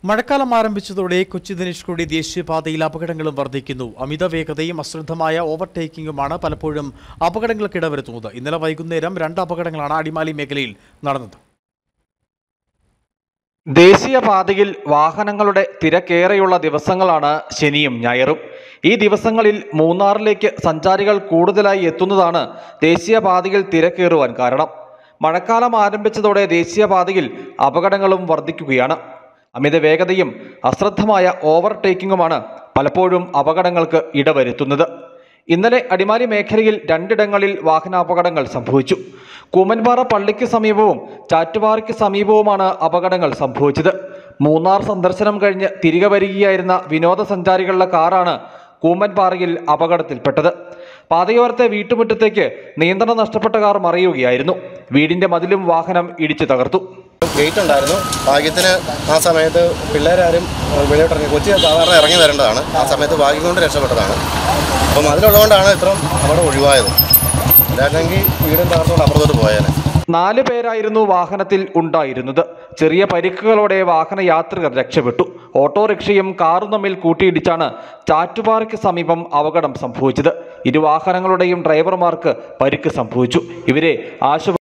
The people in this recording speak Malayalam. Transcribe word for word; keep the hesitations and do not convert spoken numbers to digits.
മഴക്കാലം ആരംഭിച്ചതോടെ കൊച്ചി ധനുഷ്കോടി ദേശീയപാതയിൽ അപകടങ്ങളും വർദ്ധിക്കുന്നു. അമിത വേഗതയും അശ്രദ്ധമായ ഓവർടേക്കിംഗുമാണ് പലപ്പോഴും അപകടങ്ങൾക്ക് ഇടവരുത്തുന്നത്. ഇന്നലെ വൈകുന്നേരം രണ്ട് അപകടങ്ങളാണ് അടിമാലി മേഖലയിൽ നടന്നത്. ദേശീയപാതയിൽ വാഹനങ്ങളുടെ തിരക്കേറെയുള്ള ദിവസങ്ങളാണ് ശനിയും ഞായറും. ഈ ദിവസങ്ങളിൽ മൂന്നാറിലേക്ക് സഞ്ചാരികൾ കൂടുതലായി എത്തുന്നതാണ് ദേശീയപാതയിൽ തിരക്കേറുവാൻ കാരണം. മഴക്കാലം ആരംഭിച്ചതോടെ ദേശീയപാതയിൽ അപകടങ്ങളും വർദ്ധിക്കുകയാണ്. അമിത വേഗതയും അശ്രദ്ധമായ ഓവർടേക്കിംഗുമാണ് പലപ്പോഴും അപകടങ്ങൾക്ക് ഇടവരുത്തുന്നത്. ഇന്നലെ അടിമാലി മേഖലയിൽ രണ്ടിടങ്ങളിൽ വാഹനാപകടങ്ങൾ സംഭവിച്ചു. കൂമൻപാറ പള്ളിക്ക് സമീപവും ചാറ്റുപാറയ്ക്ക് സമീപവുമാണ് അപകടങ്ങൾ സംഭവിച്ചത്. മൂന്നാർ സന്ദർശനം കഴിഞ്ഞ് തിരികെ വരികയായിരുന്ന വിനോദസഞ്ചാരികളുടെ കാറാണ് കൂമൻപാറയിൽ അപകടത്തിൽപ്പെട്ടത്. പാതയോരത്തെ വീട്ടുമുറ്റത്തേക്ക് നിയന്ത്രണം നഷ്ടപ്പെട്ട കാർ മറിയുകയായിരുന്നു. വീടിന്റെ മതിലും വാഹനം ഇടിച്ചു തകർത്തു. ഗേറ്റ് ഉണ്ടായിരുന്നു. ഭാഗ്യത്തിന് ആ സമയത്ത് പിള്ളേരാരും വെളിയോട്ടിറങ്ങി, കൊച്ചി സാധാരണ ഇറങ്ങി വരേണ്ടതാണ്. ആ സമയത്ത് ഭാഗ്യം കൊണ്ട് രക്ഷപ്പെട്ടതാണ്. അപ്പം അതിലുള്ളതുകൊണ്ടാണ് ഇത്രയും അവിടെ ഒഴിവായത്. അല്ലായിരുന്നെങ്കിൽ വീടും തകർത്തുകൊണ്ട് അപ്പുറത്തോട്ട് പോയാൽ. നാല് പേരായിരുന്നു വാഹനത്തിൽ ഉണ്ടായിരുന്നത്. ചെറിയ പരിക്കുകളോടെ വാഹനയാത്രികർ രക്ഷപ്പെട്ടു. ഓട്ടോറിക്ഷയും കാറും തമ്മിൽ കൂട്ടിയിടിച്ചാണ് ചാറ്റുപാറയ്ക്ക് സമീപം അപകടം സംഭവിച്ചത്. ഇരു വാഹനങ്ങളുടെയും ഡ്രൈവർമാർക്ക് പരിക്ക് സംഭവിച്ചു. ഇവരെ ആശുപത്രി